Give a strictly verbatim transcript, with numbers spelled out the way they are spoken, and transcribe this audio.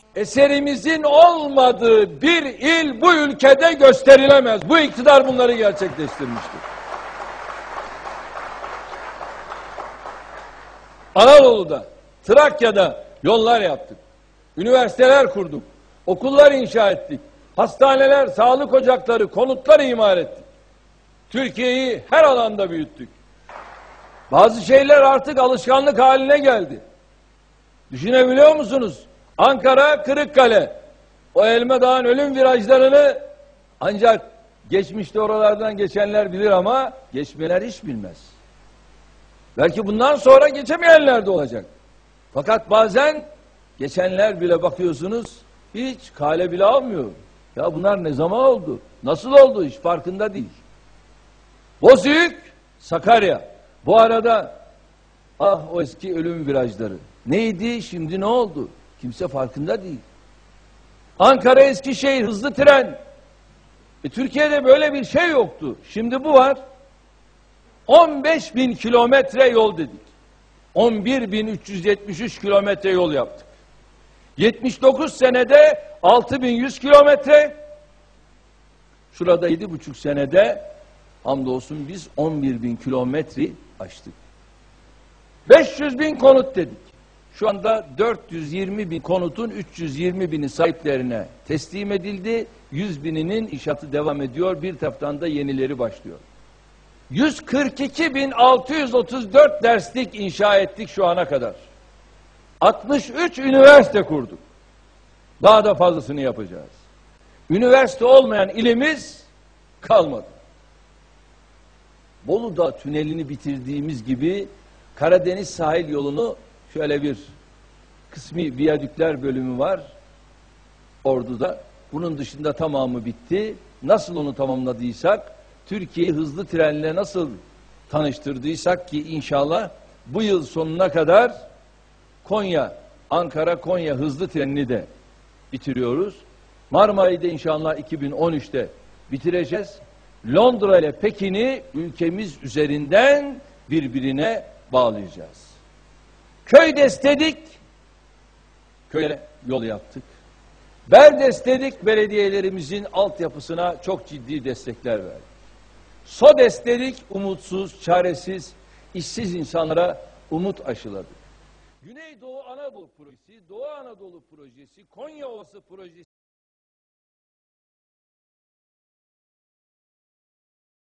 eserimizin olmadığı bir il bu ülkede gösterilemez. Bu iktidar bunları gerçekleştirmiştir. Anadolu'da, Trakya'da yollar yaptık. Üniversiteler kurduk. Okullar inşa ettik. Hastaneler, sağlık ocakları, konutlar imar ettik. Türkiye'yi her alanda büyüttük. Bazı şeyler artık alışkanlık haline geldi. Düşünebiliyor musunuz? Ankara, Kırıkkale. O Elma Dağı'nın ölüm virajlarını ancak geçmişte oralardan geçenler bilir ama geçmeyenler hiç bilmez. Belki bundan sonra geçemeyenler de olacak. Fakat bazen geçenler bile bakıyorsunuz hiç kale bile almıyor. Ya bunlar ne zaman oldu? Nasıl oldu? Hiç farkında değil. Bozüyük, Sakarya. Bu arada ah o eski ölüm virajları. Neydi? Şimdi ne oldu? Kimse farkında değil. Ankara Eskişehir hızlı tren. E, Türkiye'de böyle bir şey yoktu. Şimdi bu var. on beş bin kilometre yol dedik. on bir bin üç yüz yetmiş üç kilometre yol yaptık. yetmiş dokuz senede altı bin yüz kilometre. Şurada yedi buçuk senede hamdolsun biz on bir bin kilometre açtık. beş yüz bin konut dedik. Şu anda dört yüz yirmi bin konutun üç yüz yirmi bini sahiplerine teslim edildi. yüz bininin inşaatı devam ediyor. Bir taraftan da yenileri başlıyor. yüz kırk iki bin altı yüz otuz dört derslik inşa ettik şu ana kadar. altmış üç üniversite kurduk. Daha da fazlasını yapacağız. Üniversite olmayan ilimiz kalmadı. Bolu'da tünelini bitirdiğimiz gibi Karadeniz sahil yolunu şöyle bir kısmi viyadükler bölümü var Ordu'da. Bunun dışında tamamı bitti. Nasıl onu tamamladıysak, Türkiye'yi hızlı trenle nasıl tanıştırdıysak ki inşallah bu yıl sonuna kadar Konya, Ankara-Konya hızlı trenini de bitiriyoruz. Marmara'yı da inşallah iki bin on üçte bitireceğiz. Londra ile Pekin'i ülkemiz üzerinden birbirine bağlayacağız. Köy dedik, köye yol yaptık. Berdes dedik, belediyelerimizin altyapısına çok ciddi destekler verdik. SODES dedik, umutsuz, çaresiz, işsiz insanlara umut aşıladık. Güneydoğu Anadolu Projesi, Doğu Anadolu Projesi, Konya Ovası Projesi